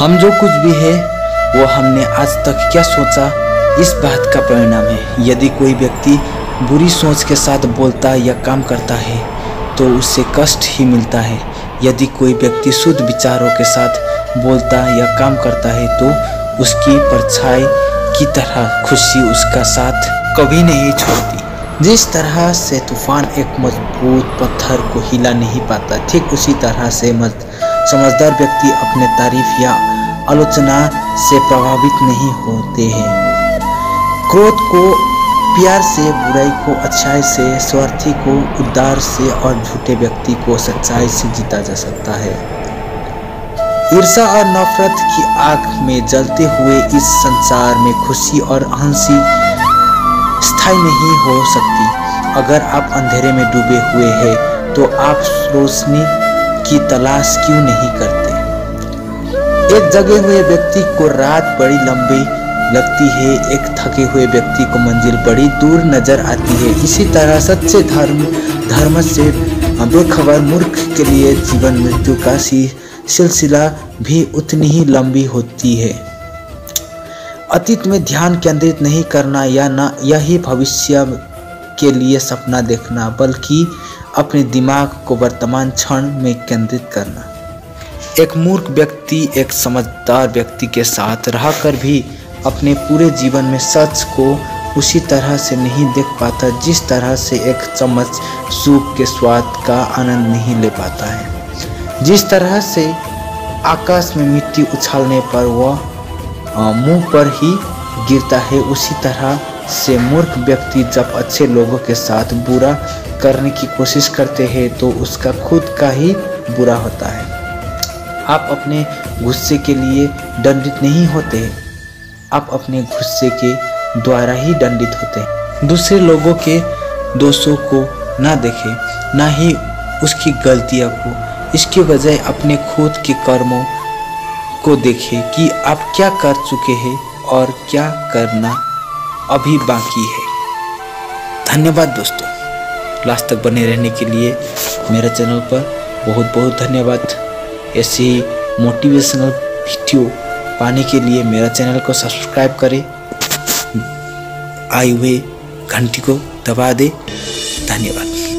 हम जो कुछ भी है वो हमने आज तक क्या सोचा इस बात का परिणाम है। यदि कोई व्यक्ति बुरी सोच के साथ बोलता या काम करता है तो उससे कष्ट ही मिलता है। यदि कोई व्यक्ति शुद्ध विचारों के साथ बोलता या काम करता है तो उसकी परछाई की तरह खुशी उसका साथ कभी नहीं छोड़ती। जिस तरह से तूफान एक मजबूत पत्थर को हिला नहीं पाता, ठीक उसी तरह से समझदार व्यक्ति अपने तारीफ या आलोचना से प्रभावित नहीं होते हैं। क्रोध को प्यार से, बुराई को अच्छाई से, स्वार्थी को उदार से और झूठे व्यक्ति को सच्चाई से जीता जा सकता है। ईर्ष्या और नफरत की आग में जलते हुए इस संसार में खुशी और हंसी स्थायी नहीं हो सकती। अगर आप अंधेरे में डूबे हुए हैं तो आप रोशनी की तलाश क्यों नहीं करते। एक जगे हुए व्यक्ति को रात बड़ी लंबी लगती है, एक थके हुए व्यक्ति को मंजिल बड़ी दूर नजर आती है। इसी तरह सच्चे धर्म से बेखबर मूर्ख के लिए जीवन मृत्यु का सिलसिला भी उतनी ही लंबी होती है। अतीत में ध्यान केंद्रित नहीं करना या न यही भविष्य के लिए सपना देखना, बल्कि अपने दिमाग को वर्तमान क्षण में केंद्रित करना। एक मूर्ख व्यक्ति एक समझदार व्यक्ति के साथ रहकर भी अपने पूरे जीवन में सच को उसी तरह से नहीं देख पाता जिस तरह से एक चम्मच सूप के स्वाद का आनंद नहीं ले पाता है। जिस तरह से आकाश में मिट्टी उछालने पर वह मुंह पर ही गिरता है, उसी तरह से मूर्ख व्यक्ति जब अच्छे लोगों के साथ बुरा करने की कोशिश करते हैं तो उसका खुद का ही बुरा होता है। आप अपने गुस्से के लिए दंडित नहीं होते, आप अपने गुस्से के द्वारा ही दंडित होते हैं। दूसरे लोगों के दोषों को ना देखें, ना ही उसकी गलतियों को, इसके बजाय अपने खुद के कर्मों को देखें कि आप क्या कर चुके हैं और क्या करना अभी बाकी है। धन्यवाद दोस्तों, लास्ट तक बने रहने के लिए मेरे चैनल पर बहुत बहुत धन्यवाद। ऐसे ही मोटिवेशनल वीडियो पाने के लिए मेरा चैनल को सब्सक्राइब करें, आई हुए घंटी को दबा दे। धन्यवाद।